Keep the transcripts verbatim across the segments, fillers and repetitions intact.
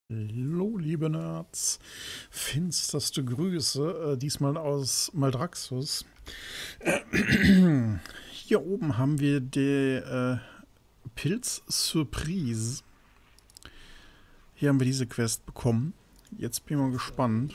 Hallo, liebe Nerds. Finsterste Grüße, äh, diesmal aus Maldraxxus. Hier oben haben wir die äh, Pilz-Surprise. Hier haben wir diese Quest bekommen. Jetzt bin ich mal gespannt.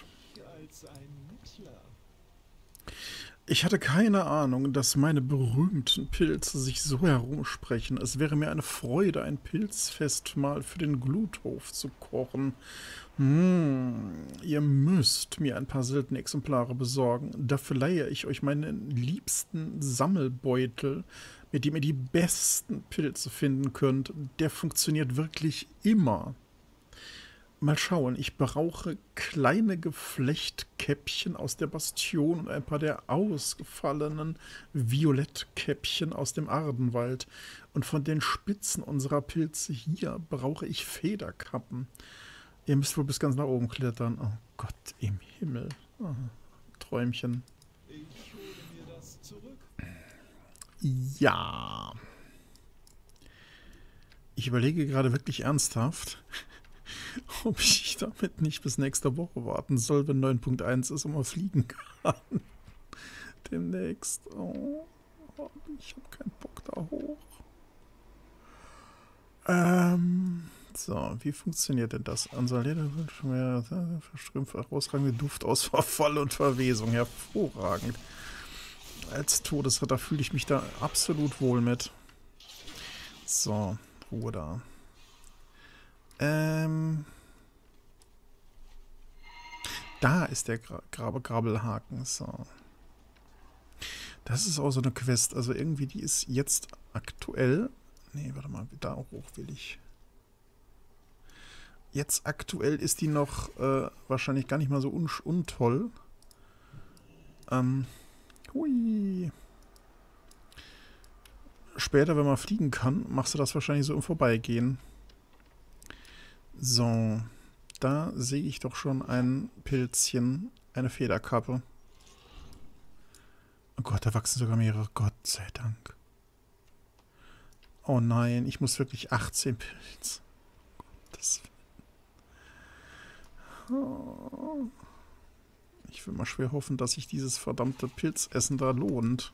Ich hatte keine Ahnung, dass meine berühmten Pilze sich so herumsprechen. Es wäre mir eine Freude, ein Pilzfestmahl für den Gluthof zu kochen. Hm, ihr müsst mir ein paar seltene Exemplare besorgen. Dafür leihe ich euch meinen liebsten Sammelbeutel, mit dem ihr die besten Pilze finden könnt. Der funktioniert wirklich immer. Mal schauen, ich brauche kleine Geflechtkäppchen aus der Bastion und ein paar der ausgefallenen Violettkäppchen aus dem Ardenwald. Und von den Spitzen unserer Pilze hier brauche ich Federkappen. Ihr müsst wohl bis ganz nach oben klettern. Oh Gott im Himmel. Oh, Träumchen. Ich hole mir das zurück. Ja. Ich überlege gerade wirklich ernsthaft, ob ich damit nicht bis nächste Woche warten soll, wenn neun Punkt eins ist und man fliegen kann. Demnächst. Oh, ich habe keinen Bock da hoch. Ähm, so, wie funktioniert denn das? Unser Leder wird schon mehr verströmt, herausragende Duft aus Verfall und Verwesung. Hervorragend. Als Todesritter fühle ich mich da absolut wohl mit. So, Ruhe da. Ähm... Da ist der Gra Grabe Grabelhaken. So. Das ist auch so eine Quest. Also irgendwie, die ist jetzt aktuell. Nee, warte mal, da hoch will ich. Jetzt aktuell ist die noch äh, wahrscheinlich gar nicht mal so un untoll. Ähm. Hui. Später, wenn man fliegen kann, machst du das wahrscheinlich so im Vorbeigehen. So. Da sehe ich doch schon ein Pilzchen, eine Federkappe. Oh Gott, da wachsen sogar mehrere. Gott sei Dank. Oh nein, ich muss wirklich achtzehn Pilz. Das oh. Ich will mal schwer hoffen, dass sich dieses verdammte Pilzessen da lohnt.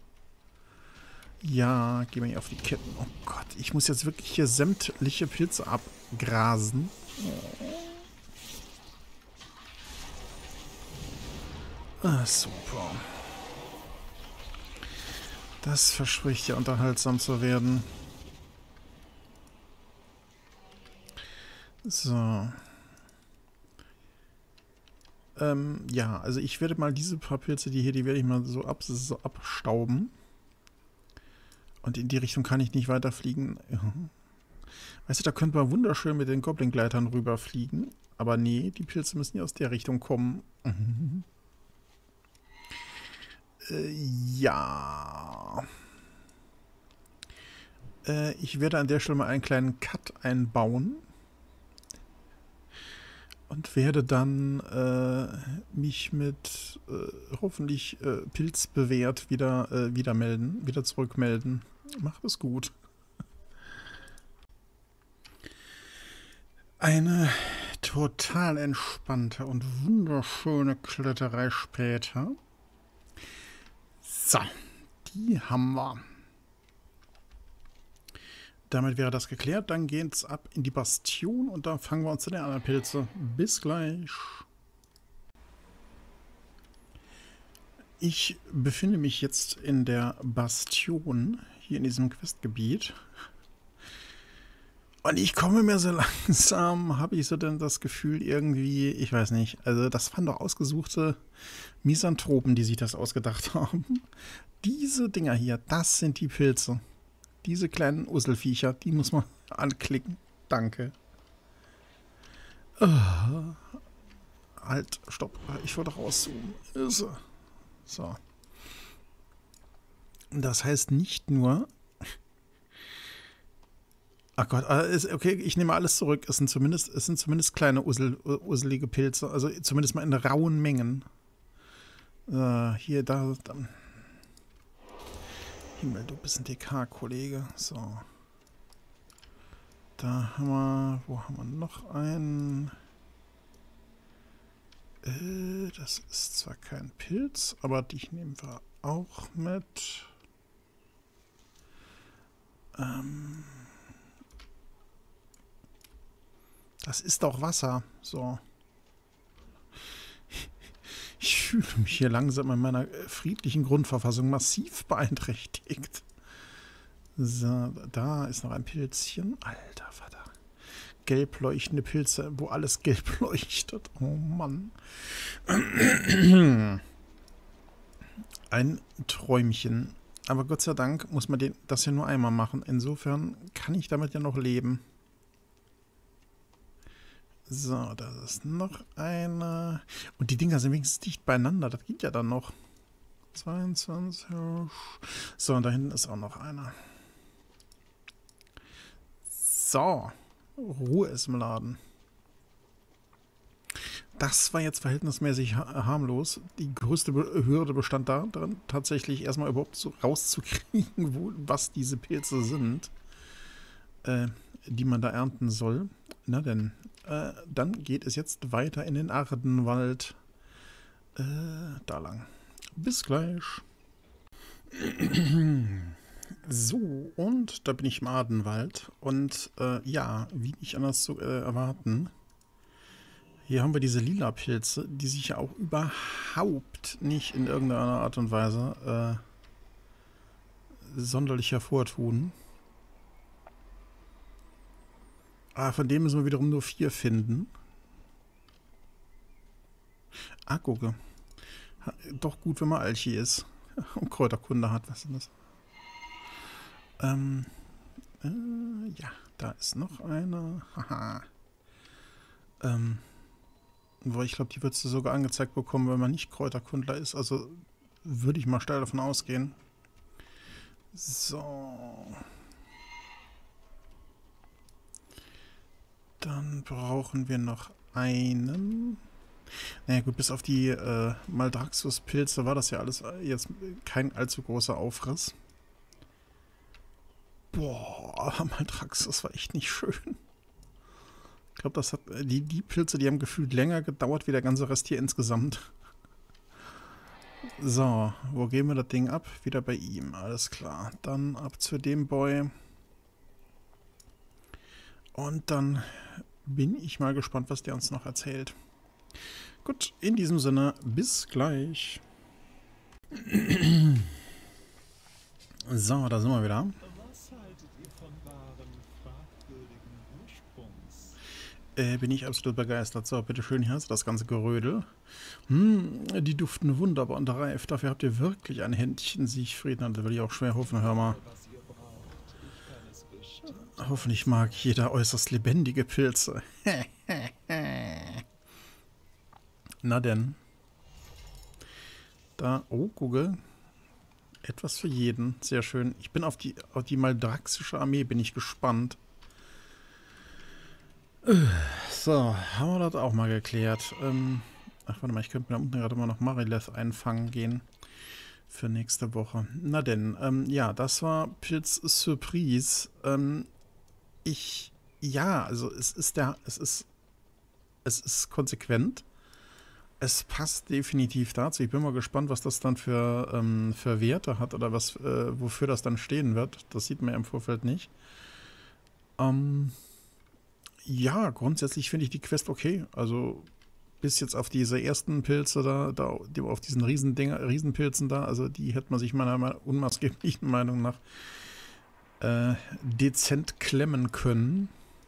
Ja, geh mir hier auf die Ketten. Oh Gott, ich muss jetzt wirklich hier sämtliche Pilze abgrasen. Oh. Ah, super. Das verspricht ja unterhaltsam zu werden. So. Ähm, ja, also ich werde mal diese paar Pilze, die hier, die werde ich mal so, ab, so abstauben. Und in die Richtung kann ich nicht weiterfliegen. Weißt du, da könnte man wunderschön mit den Goblin-Gleitern rüberfliegen. Aber nee, die Pilze müssen ja aus der Richtung kommen. Mhm. Ja. Äh, ich werde an der Stelle mal einen kleinen Cut einbauen. Und werde dann äh, mich mit äh, hoffentlich äh, pilzbewehrt wieder, äh, wieder melden, wieder zurückmelden. Macht es gut. Eine total entspannte und wunderschöne Kletterei später. So, die haben wir. Damit wäre das geklärt. Dann geht's ab in die Bastion und dann fangen wir uns zu den anderen Pilze. Bis gleich. Ich befinde mich jetzt in der Bastion, hier in diesem Questgebiet. Und ich komme mir so langsam, habe ich so denn das Gefühl irgendwie, ich weiß nicht, also das waren doch ausgesuchte Misanthropen, die sich das ausgedacht haben. Diese Dinger hier, das sind die Pilze. Diese kleinen Usselviecher, die muss man anklicken. Danke. Uh, halt, stopp, ich wollte rauszoomen. So. so. Das heißt nicht nur... Ach Gott, okay, ich nehme alles zurück. Es sind zumindest, es sind zumindest kleine Ussel, usselige Pilze, also zumindest mal in rauen Mengen. Uh, hier, da, da. Himmel, du bist ein D K-Kollege. So. Da haben wir, wo haben wir noch einen? Das ist zwar kein Pilz, aber dich nehmen wir auch mit. Ähm das ist doch Wasser. So. Ich fühle mich hier langsam in meiner friedlichen Grundverfassung massiv beeinträchtigt. So, da ist noch ein Pilzchen. Alter Vater. Gelb leuchtende Pilze, wo alles gelb leuchtet. Oh Mann. Ein Träumchen. Aber Gott sei Dank muss man den, das ja nur einmal machen. Insofern kann ich damit ja noch leben. So, da ist noch eine. Und die Dinger sind wenigstens dicht beieinander. Das geht ja dann noch. zweiundzwanzig. So, und da hinten ist auch noch einer. So. Ruhe ist im Laden. Das war jetzt verhältnismäßig ha harmlos. Die größte Be Hürde bestand darin, tatsächlich erstmal überhaupt so rauszukriegen, wo, was diese Pilze sind, äh, die man da ernten soll. Na denn, äh, dann geht es jetzt weiter in den Ardenwald. Äh, da lang. Bis gleich. So, und da bin ich im Ardenwald. Und äh, ja, wie nicht anders zu äh, erwarten, hier haben wir diese lila Pilze, die sich ja auch überhaupt nicht in irgendeiner Art und Weise äh, sonderlich hervortun. Aber von dem müssen wir wiederum nur vier finden. Ah, gucke. Doch gut, wenn man Alchi ist. Und Kräuterkunde hat. Was ist das? Ähm, äh, ja, da ist noch eine. Haha. Ähm, wo ich glaube, die würdest du sogar angezeigt bekommen, wenn man nicht Kräuterkundler ist. Also würde ich mal steil davon ausgehen. So. Dann brauchen wir noch einen. Naja gut, bis auf die äh, Maldraxus-Pilze war das ja alles jetzt kein allzu großer Aufriss. Boah, Maldraxus war echt nicht schön. Ich glaube, das hat die, die Pilze, die haben gefühlt länger gedauert wie der ganze Rest hier insgesamt. So, wo geben wir das Ding ab? Wieder bei ihm, alles klar. Dann ab zu dem Boy. Und dann bin ich mal gespannt, was der uns noch erzählt. Gut, in diesem Sinne, bis gleich. So, da sind wir wieder. Was haltet ihr von Waren fragwürdigen Ursprungs? Äh, bin ich absolut begeistert. So, bitteschön, hier hast du das ganze Gerödel. Hm, die duften wunderbar und reif. Dafür habt ihr wirklich ein Händchen, Siegfried. Und da will ich auch schwer hoffen, hör mal. Was ihr braucht, ich kann es bestimmt. Hoffentlich mag jeder äußerst lebendige Pilze. Na denn. Da, oh, Google. Etwas für jeden. Sehr schön. Ich bin auf die, auf die maldraxische Armee, bin ich gespannt. So, haben wir das auch mal geklärt. Ähm, ach, warte mal, ich könnte mir da unten gerade mal noch Marileth einfangen gehen. Für nächste Woche. Na denn, ähm, ja, das war Pilz Surprise. Ähm, ich, ja, also es ist der, es ist, es ist konsequent. Es passt definitiv dazu. Ich bin mal gespannt, was das dann für, ähm, für Werte hat oder was, äh, wofür das dann stehen wird. Das sieht man ja im Vorfeld nicht. Ähm, ja, grundsätzlich finde ich die Quest okay. Also bis jetzt auf diese ersten Pilze da, da die, auf diesen Riesendinger, Riesenpilzen da, also die hätte man sich meiner unmaßgeblichen Meinung nach äh, dezent klemmen können.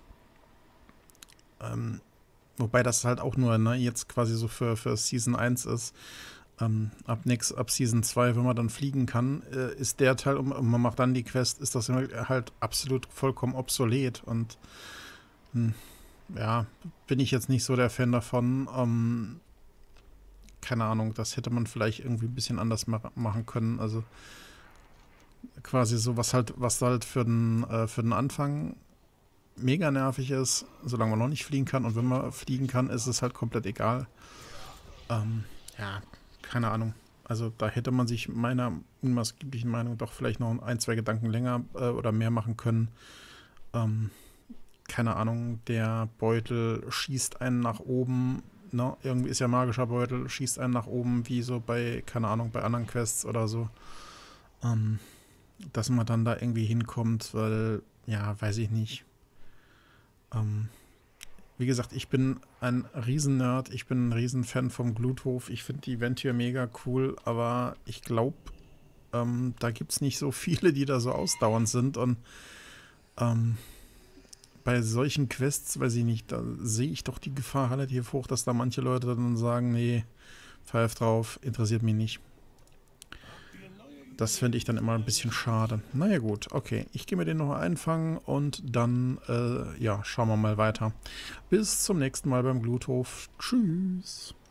Ähm, Wobei das halt auch nur ne, jetzt quasi so für, für Season eins ist. Ähm, ab nix, ab Season zwei, wenn man dann fliegen kann, äh, ist der Teil, und man macht dann die Quest, ist das halt absolut vollkommen obsolet. Und hm, ja, bin ich jetzt nicht so der Fan davon. Ähm, keine Ahnung, das hätte man vielleicht irgendwie ein bisschen anders ma machen können. Also quasi so, was halt, was halt für den, äh, für den Anfang mega nervig ist, solange man noch nicht fliegen kann. Und wenn man fliegen kann, ist es halt komplett egal. Ähm, ja, keine Ahnung. Also da hätte man sich meiner unmaßgeblichen Meinung doch vielleicht noch ein, zwei Gedanken länger äh, oder mehr machen können. Ähm, keine Ahnung, der Beutel schießt einen nach oben. ne, irgendwie ist ja magischer Beutel, schießt einen nach oben, wie so bei, keine Ahnung, bei anderen Quests oder so. Ähm, dass man dann da irgendwie hinkommt, weil, ja, weiß ich nicht. Ähm, wie gesagt, ich bin ein Riesen-Nerd, ich bin ein Riesen-Fan vom Gluthof. Ich finde die Ventür mega cool, aber ich glaube, ähm, da gibt es nicht so viele, die da so ausdauernd sind. Und ähm, bei solchen Quests, weiß ich nicht, da sehe ich doch die Gefahr relativ hoch, dass da manche Leute dann sagen, nee, pfeif drauf, interessiert mich nicht. Das finde ich dann immer ein bisschen schade. Naja gut, okay. Ich gehe mir den noch einfangen und dann, äh, ja, schauen wir mal weiter. Bis zum nächsten Mal beim Gluthof. Tschüss.